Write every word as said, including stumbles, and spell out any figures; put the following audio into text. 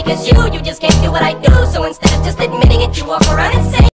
because you, you just can't do what I do. So instead of just admitting it, you walk around and say